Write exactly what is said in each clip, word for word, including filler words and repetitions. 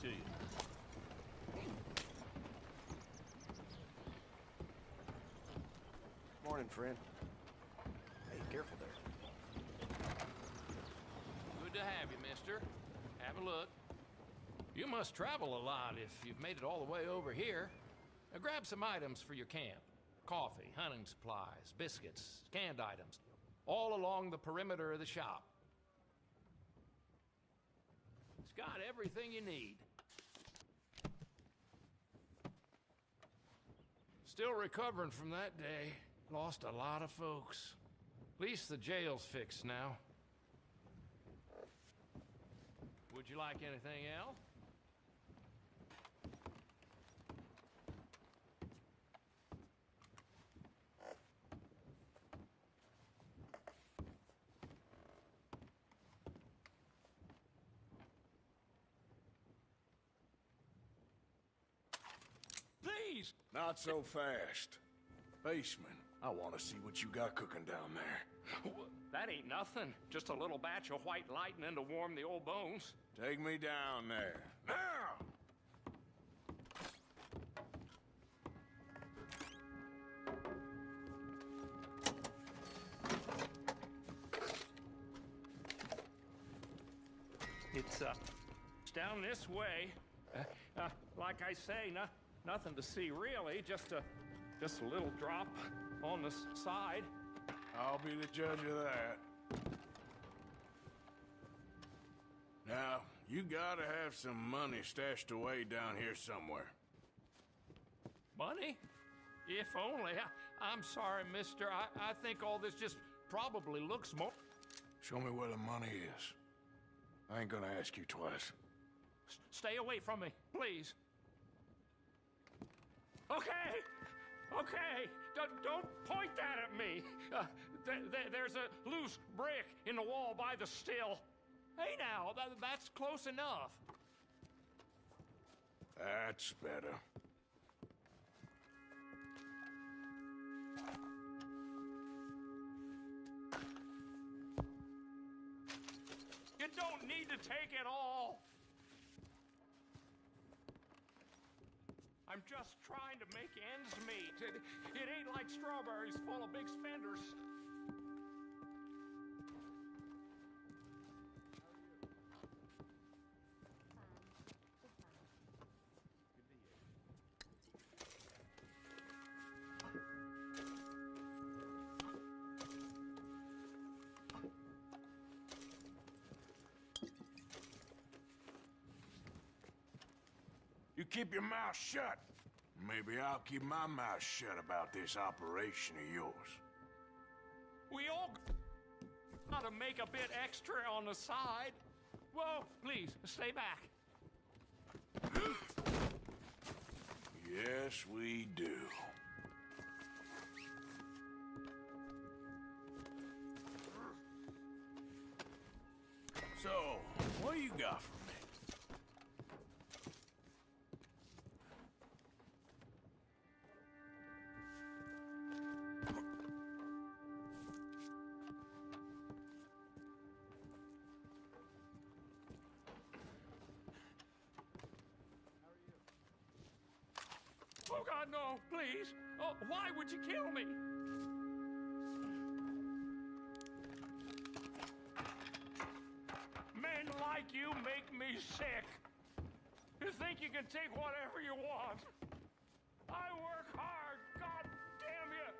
to you. Morning, friend. Hey, careful there. Good to have you, mister. Have a look. You must travel a lot if you've made it all the way over here. Now grab some items for your camp. Coffee, hunting supplies, biscuits, canned items. All along the perimeter of the shop. It's got everything you need. Still recovering from that day. Lost a lot of folks. At least the jail's fixed now. Would you like anything else? Please! Not so fast. Baseman, I want to see what you got cooking down there. That ain't nothing. Just a little batch of white lightning to warm the old bones. Take me down there. Now! It's, uh, it's down this way. Uh, uh, like I say, no, nothing to see really, just a, just a little drop on the s side. I'll be the judge of that. Now, you gotta have some money stashed away down here somewhere. Money? If only. I, I'm sorry, mister. I, I think all this just probably looks more... Show me where the money is. I ain't gonna ask you twice. S stay away from me, please. Okay! Okay! D don't point that at me! Uh, th th there's a loose brick in the wall by the still. Hey now, th that's close enough. That's better. You don't need to take it all. I'm just trying to make ends meet. It, it ain't like strawberries full of big spenders. You keep your mouth shut. Maybe I'll keep my mouth shut about this operation of yours. We all gotta make a bit extra on the side. Whoa, please, stay back. Yes, we do. So, what do you got for me? Oh, God, no, please. Oh, why would you kill me? Men like you make me sick. You think you can take whatever you want. I work hard, God damn you.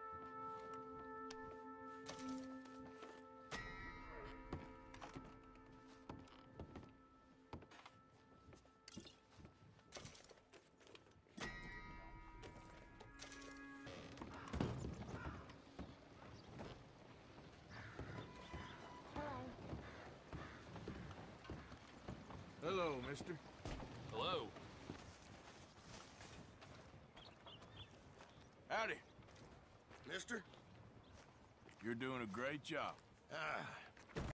Hello, mister. Hello. Howdy. Mister? You're doing a great job. Ah,